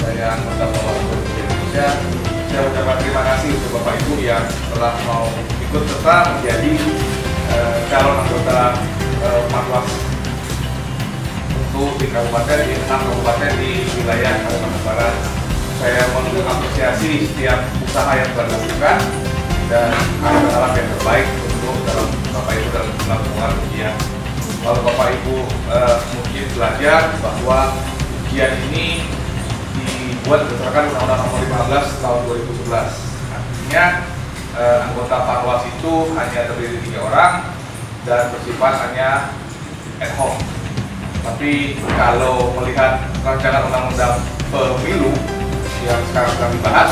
saya anggota Bawaslu Republik Indonesia. Saya ucapkan terima kasih untuk Bapak Ibu yang telah mau ikut serta menjadi calon anggota Panwas untuk di kabupaten, di 6 kabupaten di wilayah Kalimantan Barat. Saya mengapresiasi setiap usaha yang telah dilakukan dan harap yang terbaik untuk dalam Bapak Ibu dalam melakukan ujian. Kalau Bapak Ibu mungkin belajar bahwa ujian ini dibuat berdasarkan Undang-Undang Nomor 15 Tahun 2011. Artinya anggota Panwas itu hanya terdiri 3 orang dan bersifat hanya ad hoc. Tapi kalau melihat rancangan undang-undang pemilu yang sekarang sedang dibahas,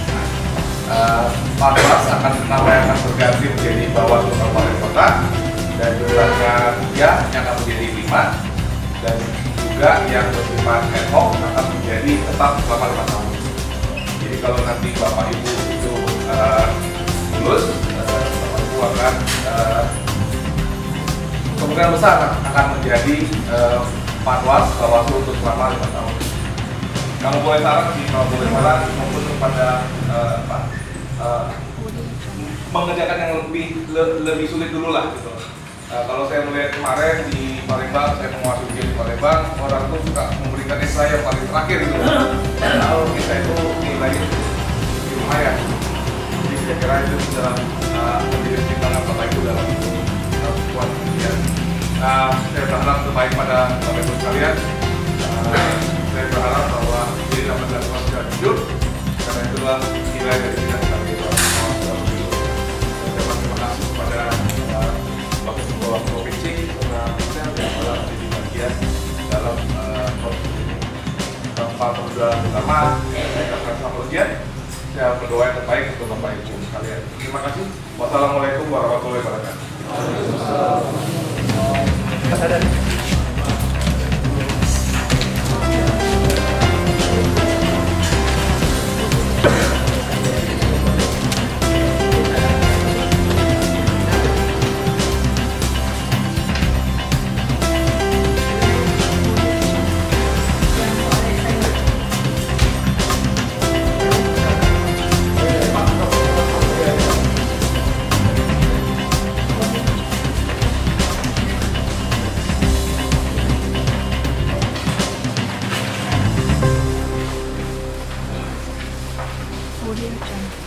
Panwas namanya akan berganti menjadi Bawaslu Kabupaten Kota dan jumlahnya 3 yang akan menjadi 5 dan juga yang bersifat ad hoc akan menjadi tetap selama 5 tahun. Jadi kalau nanti Bapak Ibu itu lulus, Bapak Ibu akan kemungkinan besar akan menjadi Panwas Bawaslu untuk selama 5 tahun. Kalau boleh saran sih, kalau boleh saran maupun kepada mengerjakan yang lebih sulit dulu lah gitu. Kalau saya melihat kemarin di Palembang, saya menguasai ujian di Palembang, orang tuh suka memberikan esai yang paling terakhir gitu. Kalau kita itu nilainya lumayan. Jadi saya kira itu dalam menjadi pertimbangan Bapak Ibu dalam buat ujian. Saya berharap terbaik pada Bapak Ibu sekalian. Saya berharap bahwa ini dapat dilakukan secara jujur, karena itulah nilai dari kita sebagai terima kasih kepada Bapak Ketua Provinsi karena saya telah menjadi bagian dalam proses ini. Tanpa perjuangan bersama, saya akan selamat ujian. Saya berdoa yang terbaik untuk Bapak Ibu sekalian. Terima kasih. Wassalamualaikum warahmatullahi wabarakatuh. Audio Jungle.